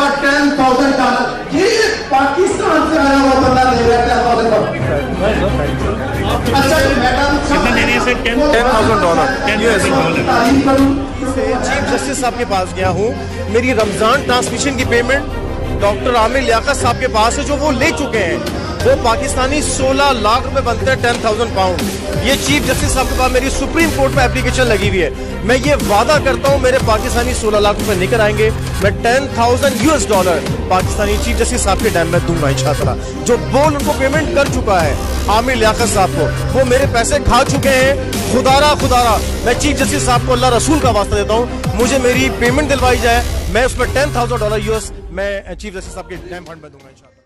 $10,000 ये पाकिस्तान से आया हुआ बंदा दे रहा है $10,000। अच्छा मैडम कितना देने से $10,000 चीफ जस्टिस साहब के पास गया हूँ। मेरी रमजान ट्रांसमिशन की पेमेंट डॉक्टर आमिर लियाकत साहब के पास है, जो वो ले चुके हैं। वो पाकिस्तानी 16 लाख रुपए बनते हैं, 10,000 पाउंड। ये चीफ जस्टिस साहब के पास मेरी सुप्रीम कोर्ट में एप्लीकेशन लगी हुई है। मैं ये वादा करता हूँ मेरे पाकिस्तानी 16 लाख रुपए निकल आएंगे। मैं $10,000 पाकिस्तानी चीफ जस्टिस साहब के डैम में दूंगा इंशाअल्लाह। जो बोल उनको पेमेंट कर चुका है आमिर लियाकत साहब को, वो मेरे पैसे खा चुके हैं। खुदारा मैं चीफ जस्टिस साहब को अल्लाह रसूल का वास्ता देता हूँ, मुझे मेरी पेमेंट दिलवाई जाए। मैं उसमें $10,000 मैं चीफ जस्टिस साहब के डैम फंड में दूंगा इंशाअल्लाह।